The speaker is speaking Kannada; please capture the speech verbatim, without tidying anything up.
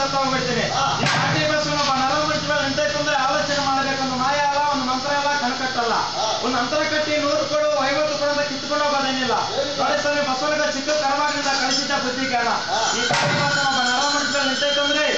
ಹೋಗ್ಬಿಡ್ತೀನಿ ಈ ಕಾಟಿ ಬಸವನ ನರ ಮಂಚ ನಿಂತೈತಂದ್ರೆ ಆಲೋಚನೆ ಮಾಡ್ಬೇಕಂದು ಮಾಯ ಅಲ್ಲ ಒಂದು ಮಂತ್ರ ಅಲ್ಲ ಕಣಕಟ್ಟಲ್ಲ ಒಂದು ಅಂತರ ಕಟ್ಟಿ ನೂರು ಕೊಡು ಐವತ್ತು ಕೊಡು ಅಂತ ಕಿತ್ಕೊಂಡು ಹೋಗೋದೇನಿಲ್ಲ ನೋಡಿ ಸ್ವಾಮಿ ಬಸವನಿಗೆ ಚಿಕ್ಕ ಕರ್ಮಾಗ್ರಿಂದ ಕಳಿಸಿದ್ದ ಬುದ್ಧಿ ಜ್ಞಾನ ಈ ಕಾಟಿ ಬಸವನ ನರ ಮಂಚ ನಿಂತೈತಂದ್ರೆ